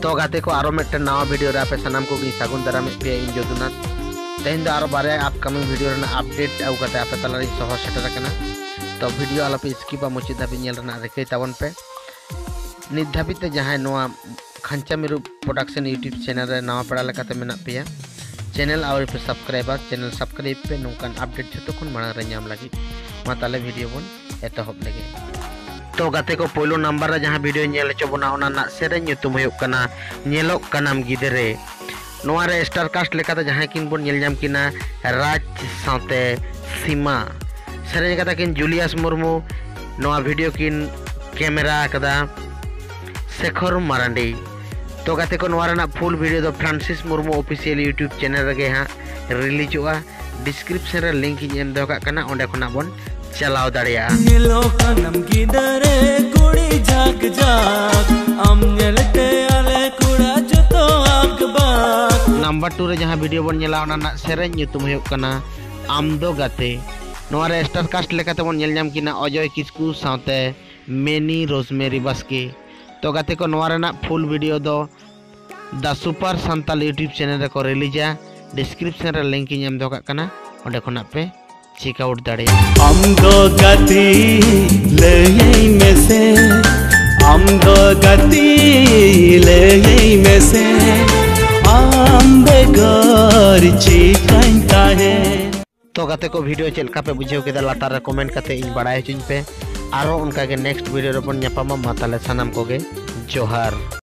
तो गाते को आरो मिट्टन नवा वीडियो रे आपे सानाम को सागुन दाराम पे इन जदुनाथ तेहन दो आरो बारे अपकमिंग वीडियो रे अपडेट आउ कते आपे तलारी सह सेटर कना। तो वीडियो आलोपे स्किप मुचाद धाबी नेल रना रिकाई ताबन पे। नित धाबी ते जहां नवा खांचा मिरु प्रोडक्शन यूट्यूब चैनल रे नवा पड़ा लेकाते मेना पेया चैनल आउरी पे सब्सक्राइब पे नोंकान अपडेट जतो खन मांग रे नाम लागी मा ताले वीडियो बन एतहब लगे। तो गाते को पहलो नंबर रे जहां वीडियो नेल चबोना ओना ना सेरे ᱧᱩᱛᱩᱢ हुयुक कना नेलोक कनाम गिदरे नोआ रे स्टार कास्ट लेकाते जहां किन बन नेल जाम किना राज साथे सीमा सेरे कता किन जूलियस मुर्मू नोआ वीडियो किन कैमरा कदा शेखर मारांडी। तो गाते को नोआ रेना फुल वीडियो दो Francis Murmu official YouTube channel रे हां रिलीज होआ डिस्क्रिप्शन रे लिंक इन एम दो कना ओंडे खना बन चलाओ दाड़िया। नंबर 2 रे जहां वीडियो बन नेला ओना ना सेरे ᱧᱩᱛᱩᱢ हुयुक कना आम दो गाते नोआ रे स्टार कास्ट लेकाते बन नेल जाम किना अजय किस्कू साथे मेनी रोजमेरी बास्के। तो गाते को नोआ रेना फुल वीडियो दो the super Santal YouTube channel रे को रिलीजा डिस्क्रिप्शन रे लिंक इन एम दो कना ओंडे खना पे चेक आउट दाड़े। आम दो गति लई में से आम दो गति लई में से आम बेगर चिकन काहे। तो गाते को वीडियो चलका पे बुझेव केदा लातार रे कमेंट कते इन बड़ाय चुन पे आरो उनका के नेक्स्ट वीडियो रे बन ᱧᱟᱯᱟᱢᱟ मा ताले सनम को गे जोहार।